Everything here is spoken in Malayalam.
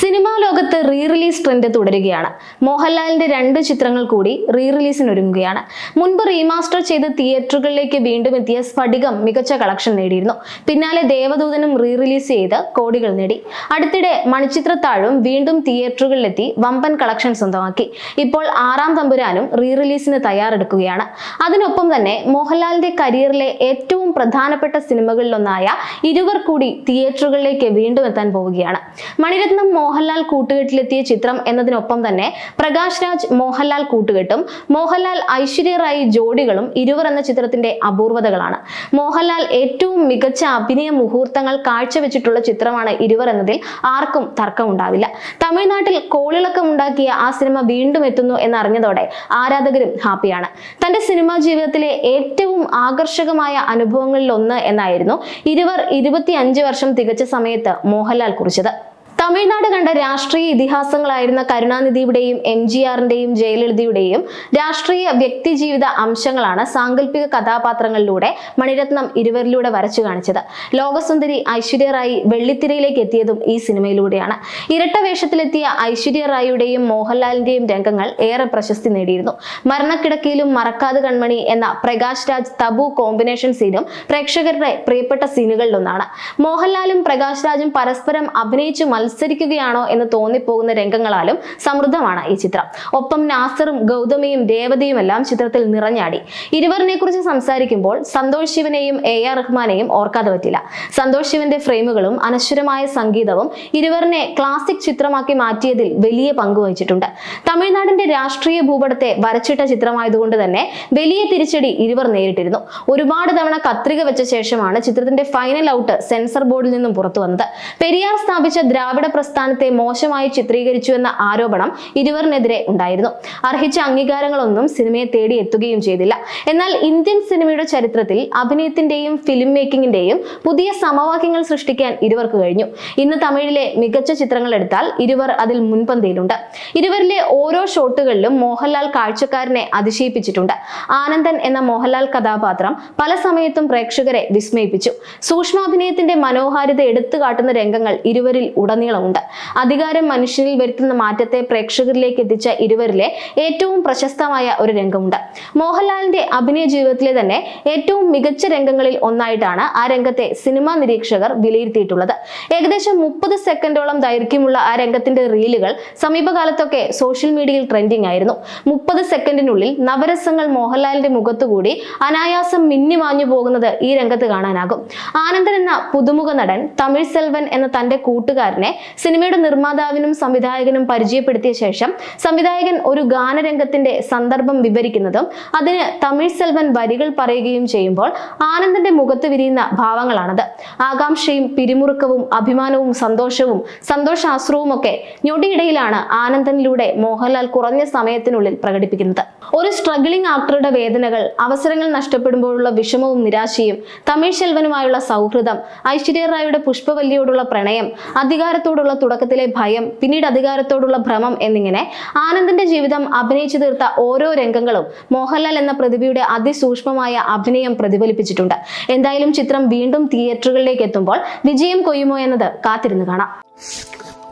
സിനിമാ ലോകത്ത് റീ റിലീസ് ട്രെൻഡ് തുടരുകയാണ്. മോഹൻലാലിന്റെ 2 ചിത്രങ്ങൾ കൂടി റീ റിലീസിന് ഒരുങ്ങുകയാണ്. മുൻപ് റീമാസ്റ്റർ ചെയ്ത് തിയേറ്ററുകളിലേക്ക് വീണ്ടും എത്തിയ സ്ഫടികം മികച്ച കളക്ഷൻ നേടിയിരുന്നു. പിന്നാലെ ദേവദൂതനും റീ റിലീസ് ചെയ്ത് കോടികൾ നേടി. അടുത്തിടെ മണിച്ചിത്രത്താഴും വീണ്ടും തിയേറ്ററുകളിലെത്തി വമ്പൻ കളക്ഷൻ സ്വന്തമാക്കി. ഇപ്പോൾ 6-ാം തമ്പുരാനും റീ റിലീസിന് തയ്യാറെടുക്കുകയാണ്. അതിനൊപ്പം തന്നെ മോഹൻലാലിന്റെ കരിയറിലെ ഏറ്റവും പ്രധാനപ്പെട്ട സിനിമകളിലൊന്നായ ഇരുവർ കൂടി തിയേറ്ററുകളിലേക്ക് വീണ്ടും എത്താൻ പോവുകയാണ്. മണിരത്നം മോഹൻലാൽ കൂട്ടുകെട്ടിലെത്തിയ ചിത്രം എന്നതിനൊപ്പം തന്നെ പ്രകാശ് രാജ് മോഹൻലാൽ കൂട്ടുകെട്ടും മോഹൻലാൽ ഐശ്വര്യ റായി ജോഡികളും ഇരുവർ എന്ന ചിത്രത്തിന്റെ അപൂർവതകളാണ്. മോഹൻലാൽ ഏറ്റവും മികച്ച അഭിനയ മുഹൂർത്തങ്ങൾ കാഴ്ചവെച്ചിട്ടുള്ള ചിത്രമാണ് ഇരുവർ എന്നതിൽ ആർക്കും തർക്കമുണ്ടാവില്ല. തമിഴ്നാട്ടിൽ കോളിളക്കമുണ്ടാക്കിയ ആ സിനിമ വീണ്ടും എത്തുന്നു എന്നറിഞ്ഞതോടെ ആരാധകരും ഹാപ്പിയാണ്. തന്റെ സിനിമാ ജീവിതത്തിലെ ഏറ്റവും ആകർഷകമായ അനുഭവങ്ങളിൽ ഒന്ന് എന്നായിരുന്നു ഇരുവർ 25 വർഷം തികച്ച സമയത്ത് മോഹൻലാൽ കുറിച്ചത്. തമിഴ്നാട് കണ്ട രാഷ്ട്രീയ ഇതിഹാസങ്ങളായിരുന്ന കരുണാനിധിയുടെയും MGRന്റെയും ജയലളിതയുടെയും രാഷ്ട്രീയ വ്യക്തിജീവിത അംശങ്ങളാണ് സാങ്കല്പിക കഥാപാത്രങ്ങളിലൂടെ മണിരത്നം ഇരുവരിലൂടെ വരച്ചു കാണിച്ചത്. ലോകസുന്ദരി ഐശ്വര്യ റായി വെള്ളിത്തിരയിലേക്ക് എത്തിയതും ഈ സിനിമയിലൂടെയാണ്. ഇരട്ട വേഷത്തിലെത്തിയ ഐശ്വര്യ റായിയുടെയും മോഹൻലാലിന്റെയും രംഗങ്ങൾ ഏറെ പ്രശസ്തി നേടിയിരുന്നു. മരണക്കിടക്കയിലും മറക്കാതെ കൺമണി എന്ന പ്രകാശ് രാജ് തബു കോമ്പിനേഷൻ സീനും പ്രേക്ഷകരുടെ പ്രിയപ്പെട്ട സീനുകളിലൊന്നാണ്. മോഹൻലാലും പ്രകാശ് രാജും പരസ്പരം അഭിനയിച്ചു മത്സരിക്കുകയാണോ എന്ന് തോന്നിപ്പോകുന്ന രംഗങ്ങളാലും സമൃദ്ധമാണ് ഈ ചിത്രം. ഒപ്പം നാസറും ഗൗതമിയും രേവതിയും എല്ലാം ചിത്രത്തിൽ നിറഞ്ഞാടി. ഇരുവരിനെ കുറിച്ച് സംസാരിക്കുമ്പോൾ സന്തോഷ് ശിവനെയും AR റഹ്മാനെയും ഓർക്കാതെ പറ്റില്ല. സന്തോഷ് ശിവന്റെ ഫ്രെയിമുകളും അനശ്വരമായ സംഗീതവും ഇരുവരിനെ ക്ലാസിക് ചിത്രമാക്കി മാറ്റിയതിൽ വലിയ പങ്ക് വഹിച്ചിട്ടുണ്ട്. തമിഴ്നാടിന്റെ രാഷ്ട്രീയ ഭൂപടത്തെ വരച്ചിട്ട ചിത്രമായതുകൊണ്ട് തന്നെ വലിയ തിരിച്ചടി ഇരുവർ നേരിട്ടിരുന്നു. ഒരുപാട് തവണ കത്രിക വെച്ച ശേഷമാണ് ചിത്രത്തിന്റെ ഫൈനൽ ഔട്ട് സെൻസർ ബോർഡിൽ നിന്നും പുറത്തു വന്നത്. പെരിയാർ സ്ഥാപിച്ച ദ്രാവിഡ പ്രസ്ഥാനത്തെ മോശമായി ചിത്രീകരിച്ചു എന്ന ആരോപണം ഇരുവരിനെതിരെ ഉണ്ടായിരുന്നു. അർഹിച്ച അംഗീകാരങ്ങളൊന്നും സിനിമയെ തേടി എത്തുകയും ചെയ്തില്ല. എന്നാൽ ഇന്ത്യൻ സിനിമയുടെ ചരിത്രത്തിൽ അഭിനയത്തിന്റെയും ഫിലിം മേക്കിങ്ങിന്റെയും പുതിയ സമവാക്യങ്ങൾ സൃഷ്ടിക്കാൻ ഇരുവർക്ക് കഴിഞ്ഞു. ഇന്ന് തമിഴിലെ മികച്ച ചിത്രങ്ങൾ എടുത്താൽ ഇരുവർ അതിൽ മുൻപന്തിയിലുണ്ട്. ഇരുവരിലെ ഓരോ ഷോട്ടുകളിലും മോഹൻലാൽ കാഴ്ചക്കാരനെ അതിശയിപ്പിച്ചിട്ടുണ്ട്. ആനന്ദൻ എന്ന മോഹൻലാൽ കഥാപാത്രം പല സമയത്തും പ്രേക്ഷകരെ വിസ്മയിപ്പിച്ചു. സൂക്ഷ്മാഭിനയത്തിന്റെ മനോഹാരിത എടുത്തു കാട്ടുന്ന രംഗങ്ങൾ ഇരുവരിൽ ഉടനീളമുണ്ട്. അധികാരം മനുഷ്യനിൽ വരുത്തുന്ന മാറ്റത്തെ പ്രേക്ഷകരിലേക്ക് എത്തിച്ച ഇരുവരിലെ ഏറ്റവും പ്രശസ്തമായ ഒരു രംഗമുണ്ട്. മോഹൻലാലിന്റെ അഭിനയ ജീവിതത്തിലെ തന്നെ ഏറ്റവും മികച്ച രംഗങ്ങളിൽ ഒന്നായിട്ടാണ് ആ രംഗത്തെ സിനിമാ നിരീക്ഷകർ വിലയിരുത്തിയിട്ടുള്ളത്. ഏകദേശം 30 സെക്കൻഡോളം ദൈർഘ്യമുള്ള ആ രംഗത്തിന്റെ റീലുകൾ സമീപകാലത്തൊക്കെ സോഷ്യൽ മീഡിയയിൽ ട്രെൻഡിംഗ് ആയിരുന്നു. 30 സെക്കൻഡിനുള്ളിൽ നവരസങ്ങൾ മോഹൻലാലിന്റെ മുഖത്തുകൂടി അനായാസം മിന്നിമാഞ്ഞു പോകുന്നത് ഈ രംഗത്ത് കാണാനാകും. ആനന്ദൻ എന്ന പുതുമുഖ നടൻ തമിഴ് സെൽവൻ എന്ന തന്റെ കൂട്ടുകാരനെ സിനിമയുടെ നിർമ്മാതാവിനും സംവിധായകനും പരിചയപ്പെടുത്തിയ ശേഷം സംവിധായകൻ ഒരു ഗാനരംഗത്തിന്റെ സന്ദർഭം വിവരിക്കുന്നതും അതിന് തമിഴ് സെൽവൻ വരികൾ പറയുകയും ചെയ്യുമ്പോൾ ആനന്ദന്റെ മുഖത്ത് വിരിയുന്ന ഭാവങ്ങളാണത്. ആകാംക്ഷയും പിരിമുറുക്കവും അഭിമാനവും സന്തോഷവും സന്തോഷാശ്രുവും ഒക്കെ ഞൊടിയിടയിലാണ് ആനന്ദനിലൂടെ മോഹൻലാൽ കുറഞ്ഞ സമയത്തിനുള്ളിൽ പ്രകടിപ്പിക്കുന്നത്. ഒരു സ്ട്രഗ്ലിംഗ് ആക്ടറുടെ വേദനകൾ, അവസരങ്ങൾ നഷ്ടപ്പെടുമ്പോഴുള്ള വിഷമവും നിരാശയും, തമിഴ് സെൽവനുമായുള്ള സൗഹൃദം, ഐശ്വര്യ റായിയുടെ പുഷ്പവല്ലിയോടുള്ള പ്രണയം, അധികാരത്തോടുള്ള തുടക്കത്തിലെ ഭയം, പിന്നീട് അധികാരത്തോടുള്ള ഭ്രമം എന്നിങ്ങനെ ആനന്ദന്റെ ജീവിതം അഭിനയിച്ചു തീർത്ത ഓരോ രംഗങ്ങളും മോഹൻലാൽ എന്ന പ്രതിഭയുടെ അതിസൂക്ഷ്മമായ അഭിനയം പ്രതിഫലിപ്പിച്ചിട്ടുണ്ട്. എന്തായാലും ചിത്രം വീണ്ടും തിയേറ്ററുകളിലേക്ക് എത്തുമ്പോൾ വിജയം കൊയ്യുമോ എന്നത് കാത്തിരുന്ന് കാണാം.